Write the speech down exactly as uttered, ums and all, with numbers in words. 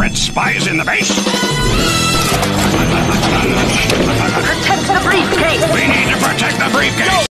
secret spies in the base? Protect the briefcase! We need to protect the briefcase!